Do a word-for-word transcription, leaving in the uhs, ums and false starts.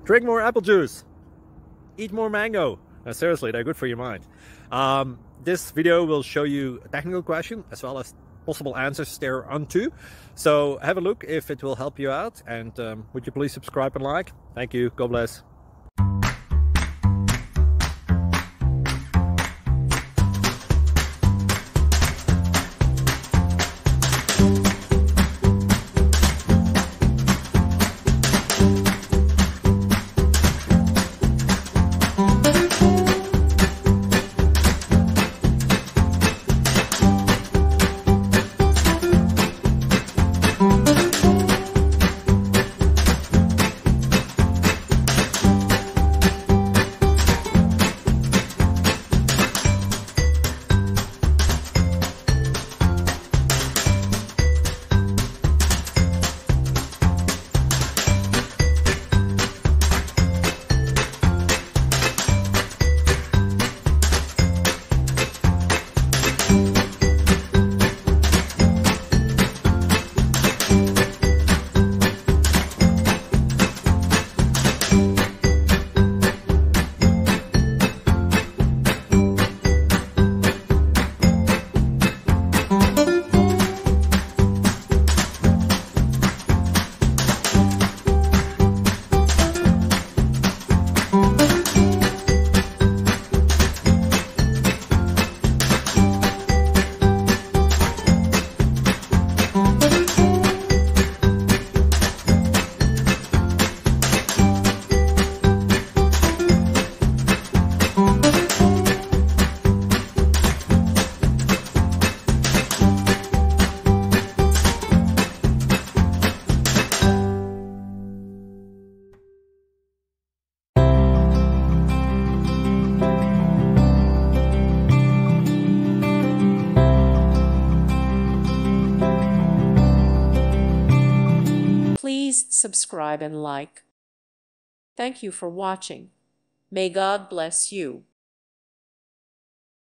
Drink more apple juice. Eat more mango. No, seriously, they're good for your mind. Um, this video will show you a technical question as well as possible answers thereunto. So have a look if it will help you out, and um, would you please subscribe and like? Thank you. God bless. Please subscribe and like. Thank you for watching. May God bless you.